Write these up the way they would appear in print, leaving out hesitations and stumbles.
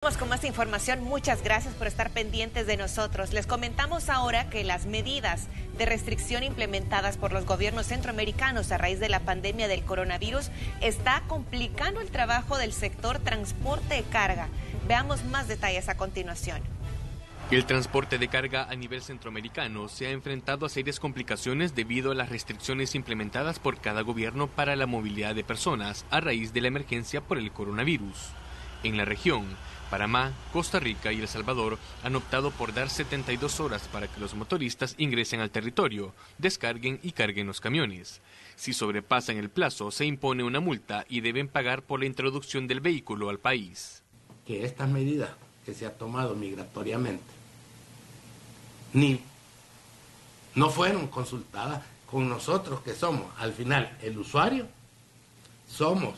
Seguimos con más información. Muchas gracias por estar pendientes de nosotros. Les comentamos ahora que las medidas de restricción implementadas por los gobiernos centroamericanos a raíz de la pandemia del coronavirus está complicando el trabajo del sector transporte de carga. Veamos más detalles a continuación. El transporte de carga a nivel centroamericano se ha enfrentado a serias complicaciones debido a las restricciones implementadas por cada gobierno para la movilidad de personas a raíz de la emergencia por el coronavirus. En la región, Panamá, Costa Rica y El Salvador han optado por dar 72 horas para que los motoristas ingresen al territorio, descarguen y carguen los camiones. Si sobrepasan el plazo, se impone una multa y deben pagar por la introducción del vehículo al país. Que estas medidas que se han tomado migratoriamente no fueron consultadas con nosotros, que somos al final el usuario, somos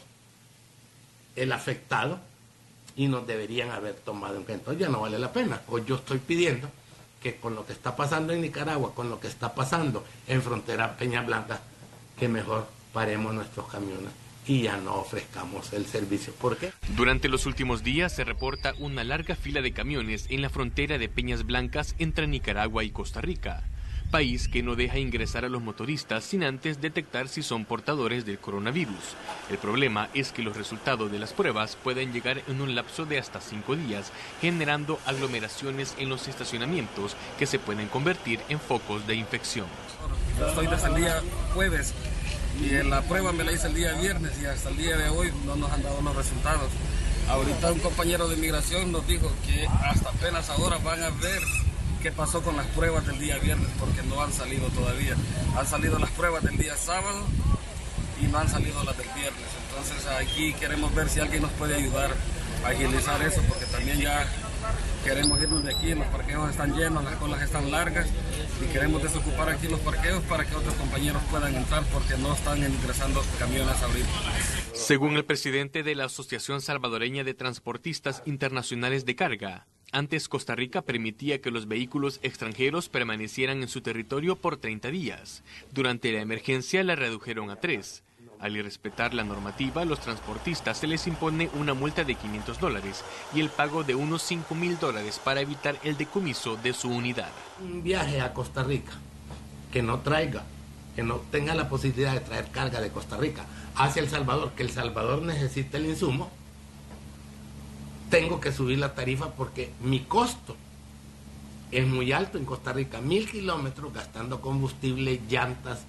el afectado, y nos deberían haber tomado en cuenta. Ya no vale la pena. Hoy yo estoy pidiendo que con lo que está pasando en Nicaragua, con lo que está pasando en frontera Peña Blanca, que mejor paremos nuestros camiones y ya no ofrezcamos el servicio. ¿Por qué? Durante los últimos días se reporta una larga fila de camiones en la frontera de Peñas Blancas entre Nicaragua y Costa Rica, país que no deja ingresar a los motoristas sin antes detectar si son portadores del coronavirus. El problema es que los resultados de las pruebas pueden llegar en un lapso de hasta 5 días, generando aglomeraciones en los estacionamientos que se pueden convertir en focos de infección. Estoy desde el día jueves y la prueba me la hice el día viernes y hasta el día de hoy no nos han dado los resultados. Ahorita un compañero de migración nos dijo que hasta apenas ahora van a ver qué pasó con las pruebas del día viernes, porque no han salido todavía. Han salido las pruebas del día sábado y no han salido las del viernes. Entonces aquí queremos ver si alguien nos puede ayudar a agilizar eso, porque también ya queremos irnos de aquí, los parqueos están llenos, las colas están largas y queremos desocupar aquí los parqueos para que otros compañeros puedan entrar, porque no están ingresando camiones ahorita. Según el presidente de la Asociación Salvadoreña de Transportistas Internacionales de Carga, antes Costa Rica permitía que los vehículos extranjeros permanecieran en su territorio por 30 días. Durante la emergencia la redujeron a 3. Al irrespetar la normativa, a los transportistas se les impone una multa de $500 y el pago de unos $5,000 para evitar el decomiso de su unidad. Un viaje a Costa Rica que no tenga la posibilidad de traer carga de Costa Rica hacia El Salvador, que El Salvador necesita el insumo, tengo que subir la tarifa porque mi costo es muy alto en Costa Rica. 1,000 kilómetros gastando combustible, llantas,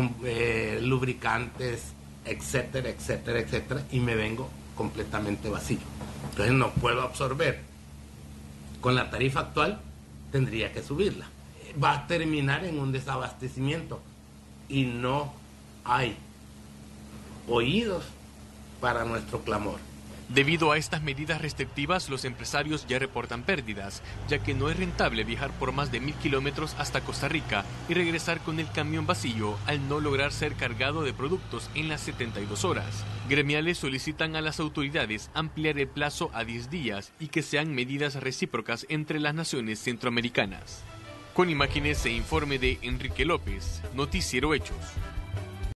lubricantes, etcétera, etcétera, etcétera, y me vengo completamente vacío. Entonces no puedo absorber. Con la tarifa actual tendría que subirla. Va a terminar en un desabastecimiento y no hay oídos para nuestro clamor. Debido a estas medidas restrictivas, los empresarios ya reportan pérdidas, ya que no es rentable viajar por más de 1,000 kilómetros hasta Costa Rica y regresar con el camión vacío al no lograr ser cargado de productos en las 72 horas. Gremiales solicitan a las autoridades ampliar el plazo a 10 días y que sean medidas recíprocas entre las naciones centroamericanas. Con imágenes e informe de Enrique López, Noticiero Hechos.